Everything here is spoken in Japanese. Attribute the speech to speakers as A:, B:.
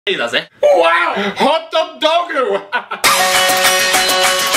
A: だぜ。わお、ホットドッグ